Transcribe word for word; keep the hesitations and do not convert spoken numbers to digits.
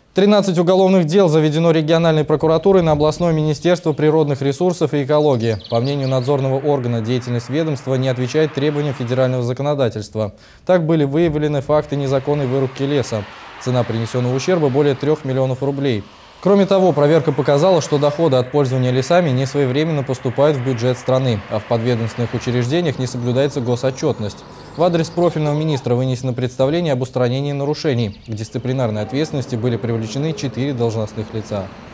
тринадцать уголовных дел заведено региональной прокуратурой на областное министерство природных ресурсов и экологии. По мнению надзорного органа, деятельность ведомства не отвечает требованиям федерального законодательства. Так были выявлены факты незаконной вырубки леса. Цена принесенного ущерба более трех миллионов рублей. Кроме того, проверка показала, что доходы от пользования лесами не своевременно поступают в бюджет страны, а в подведомственных учреждениях не соблюдается госотчетность. В адрес профильного министра вынесено представление об устранении нарушений. К дисциплинарной ответственности были привлечены четыре должностных лица.